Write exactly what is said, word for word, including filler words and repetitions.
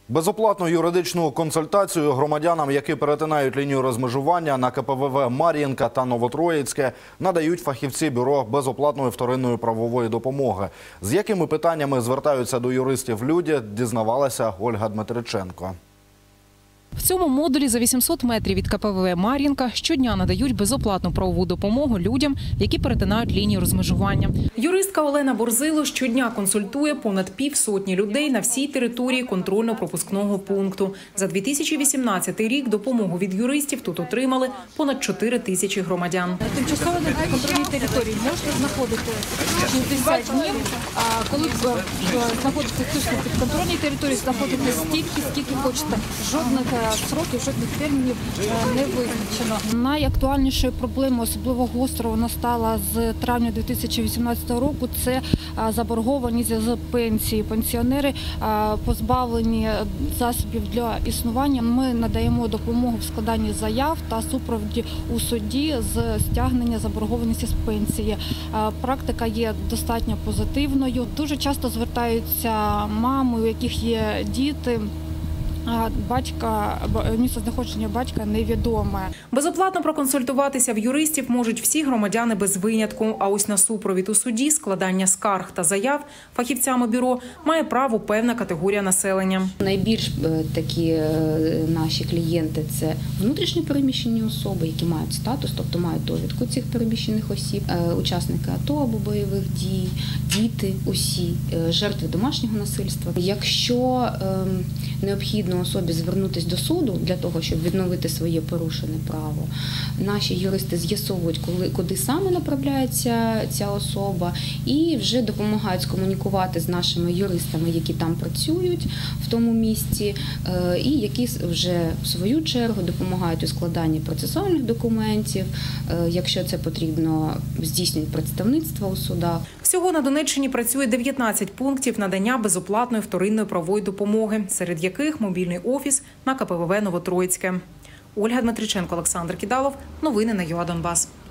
Безоплатну юридичну консультацію громадянам, які перетинають лінію розмежування на Ка Пе Ве Ве Мар'їнка та Новотроїцьке, надають фахівці Бюро безоплатної вторинної правової допомоги. З якими питаннями звертаються до юристів люди, дізнавалася Ольга Дмитриченко. В цьому модулі за вісімсот метрів від Ка Пе Ве Ве Мар'їнка щодня надають безоплатну правову допомогу людям, які перетинають лінію розмежування. Юристка Олена Борзило щодня консультує понад півсотні людей на всій території контрольно-пропускного пункту. За дві тисячі вісімнадцятий рік допомогу від юристів тут отримали понад чотири тисячі громадян. Тимчасово на контрольній території можете знаходитися шістдесят днів, а коли знаходитися під контрольній території, знаходитися стільки, скільки хочете. Жодних сроків, жодних термінів не визначено. Найактуальнішою проблемою, особливо гостро, вона стала з травня дві тисячі вісімнадцятого року. Це заборгованість з пенсії. Пенсіонери позбавлені засобів для існування. Ми надаємо допомогу в складанні заяв та супроводі у суді з стягнення заборгованості з пенсії. Практика є достатньо позитивною. Дуже часто звертаються мами, у яких є діти. Батька, місце знаходження батька невідоме. Безоплатно проконсультуватися в юристів можуть всі громадяни без винятку. А ось на супровід у суді, складання скарг та заяв фахівцями бюро має право певна категорія населення. Найбільш такі наші клієнти – це внутрішньо переміщені особи, які мають статус, тобто мають довідку цих переміщених осіб, учасники АТО або бойових дій, діти усі, жертви домашнього насильства. Якщо необхідно особі звернутися до суду для того, щоб відновити своє порушене право, наші юристи з'ясовують, коли, куди саме направляється ця особа, і вже допомагають скомунікувати з нашими юристами, які там працюють в тому місці, і які вже в свою чергу допомагають у складанні процесуальних документів, якщо це потрібно, здійснюють представництво у судах. Всього на Донеччині працює дев'ятнадцять пунктів надання безоплатної вторинної правової допомоги, серед яких мобільний офіс на Ка Пе Ве Ве Новотроїцьке. Ольга Дмитриченко, Олександр Кидалов. Новини на ЮА Донбас.